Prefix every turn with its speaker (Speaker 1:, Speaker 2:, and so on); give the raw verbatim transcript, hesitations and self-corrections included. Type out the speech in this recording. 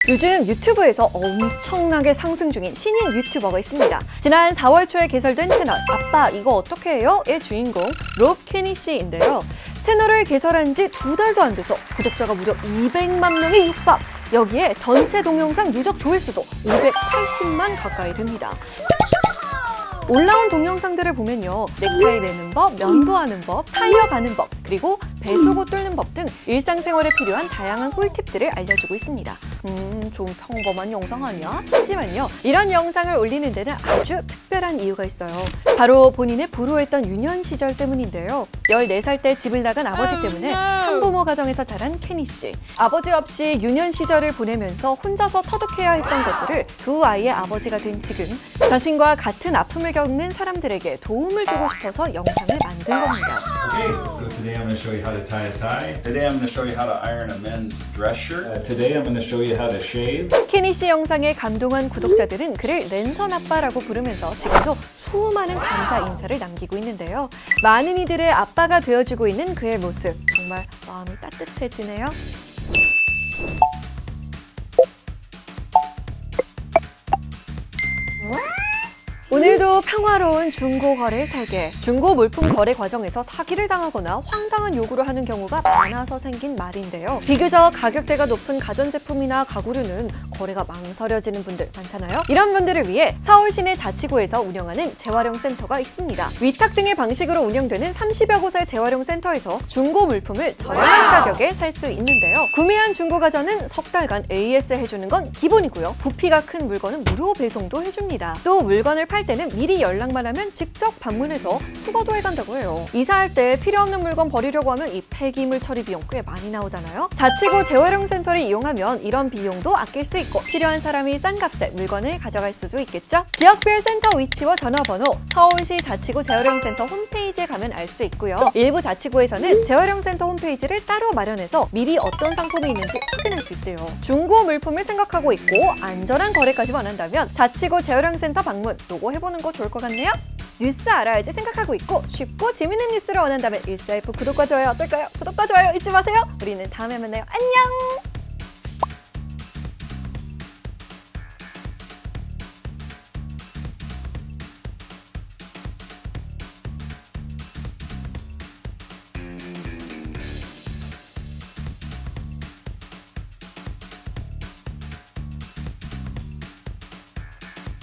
Speaker 1: 요즘 유튜브에서 엄청나게 상승 중인 신인 유튜버가 있습니다. 지난 사월 초에 개설된 채널 아빠 이거 어떻게 해요? 의 주인공 롭 케니 씨인데요. 채널을 개설한 지 두 달도 안 돼서 구독자가 무려 이백만 명에 육박! 여기에 전체 동영상 누적 조회수도 오백팔십만 가까이 됩니다. 올라온 동영상들을 보면요. 넥타이 매는 법, 면도하는 법, 타이어 가는 법, 그리고 배수구 뚫는 법 등 일상생활에 필요한 다양한 꿀팁들을 알려주고 있습니다. 음, 좀 평범한 영상 아니야? 싶지만요. 이런 영상을 올리는 데는 아주 특별한 이유가 있어요. 바로 본인의 불우했던 유년 시절 때문인데요. 열네 살 때 집을 나간 아버지 때문에 한부모 가정에서 자란 케니 씨. 아버지 없이 유년 시절을 보내면서 혼자서 터득해야 했던 것들을 두 아이의 아버지가 된 지금 자신과 같은 아픔을 겪는 사람들에게 도움을 주고 싶어서 영상을 만든 겁니다.
Speaker 2: Okay, so today I'm going to show you how to tie a tie. Today I'm going to show you how to iron a men's dress shirt. Uh, today I'm going to show you how to shave.
Speaker 1: 케니 씨 영상에 감동한 구독자들은 그를 랜선 아빠라고 부르면서 지금도 수많은 감사 인사를 남기고 있는데요. 많은 이들의 아빠가 되어주고 있는 그의 모습 정말 마음이 따뜻해지네요. 오늘도 평화로운 중고 거래 세계. 중고 물품 거래 과정에서 사기를 당하거나 황당한 요구를 하는 경우가 많아서 생긴 말인데요. 비교적 가격대가 높은 가전제품이나 가구류는 거래가 망설여지는 분들 많잖아요. 이런 분들을 위해 서울 시내 자치구에서 운영하는 재활용 센터가 있습니다. 위탁 등의 방식으로 운영되는 삼십여 곳의 재활용 센터에서 중고 물품을 저렴한 가격에 살 수 있는데요. 구매한 중고 가전은 석 달간 에이에스 해주는 건 기본이고요. 부피가 큰 물건은 무료 배송도 해줍니다. 또 물건을 팔 때는 미리 연락만 하면 직접 방문해서 수거도 해간다고 해요. 이사할 때 필요 없는 물건 버리려고 하면 이 폐기물 처리 비용 꽤 많이 나오잖아요. 자치구 재활용 센터를 이용하면 이런 비용도 아낄 수 있고 필요한 사람이 싼 값에 물건을 가져갈 수도 있겠죠. 지역별 센터 위치와 전화번호 서울시 자치구 재활용 센터 홈페이지에 가면 알 수 있고요. 일부 자치구에서는 재활용 센터 홈페이지를 따로 마련해서 미리 어떤 상품이 있는지 확인할 수 있대요. 중고 물품을 생각하고 있고 안전한 거래까지 원한다면 자치구 재활용 센터 방문 요거 해보는 거 좋을 것 같네요. 뉴스 알아야지 생각하고 있고 쉽고 재밌는 뉴스를 원한다면 일사일프 구독과 좋아요 어떨까요? 구독과 좋아요 잊지 마세요. 우리는 다음에 만나요. 안녕!